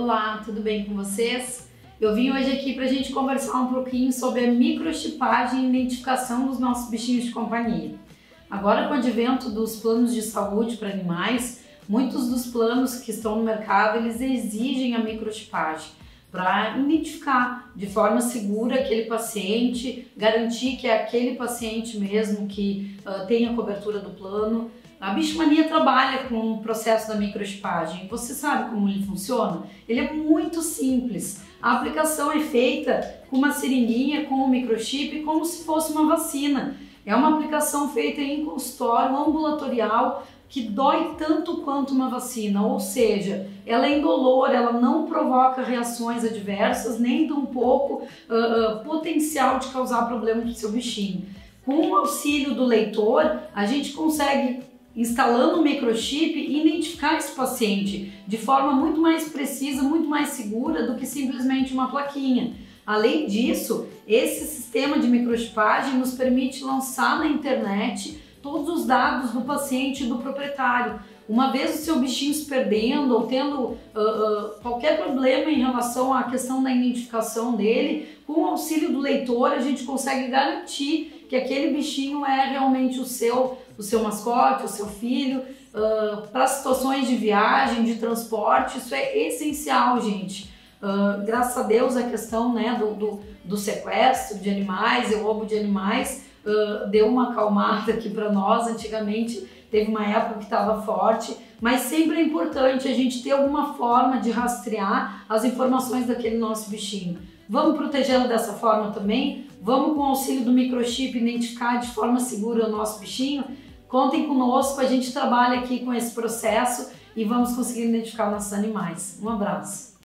Olá, tudo bem com vocês? Eu vim hoje aqui para a gente conversar um pouquinho sobre a microchipagem e identificação dos nossos bichinhos de companhia. Agora, com o advento dos planos de saúde para animais, muitos dos planos que estão no mercado, eles exigem a microchipagem para identificar de forma segura aquele paciente, garantir que é aquele paciente mesmo que tem a cobertura do plano. A Bichomania trabalha com o processo da microchipagem. Você sabe como ele funciona? Ele é muito simples. A aplicação é feita com uma seringuinha, com um microchip, como se fosse uma vacina. É uma aplicação feita em consultório ambulatorial que dói tanto quanto uma vacina, ou seja, ela é indolor, ela não provoca reações adversas, nem tão pouco potencial de causar problema para o seu bichinho. Com o auxílio do leitor, a gente consegue, instalando o microchip, identificar esse paciente de forma muito mais precisa, muito mais segura do que simplesmente uma plaquinha. Além disso, esse sistema de microchipagem nos permite lançar na internet todos os dados do paciente e do proprietário. Uma vez o seu bichinho se perdendo ou tendo qualquer problema em relação à questão da identificação dele, com o auxílio do leitor a gente consegue garantir que aquele bichinho é realmente o seu mascote, o seu filho. Para situações de viagem, de transporte, isso é essencial, gente. Graças a Deus a questão, né, do sequestro de animais, o roubo de animais, deu uma acalmada aqui para nós. Antigamente teve uma época que estava forte, mas sempre é importante a gente ter alguma forma de rastrear as informações daquele nosso bichinho. Vamos protegê-lo dessa forma também? Vamos, com o auxílio do microchip, identificar de forma segura o nosso bichinho? Contem conosco, a gente trabalha aqui com esse processo e vamos conseguir identificar nossos animais. Um abraço!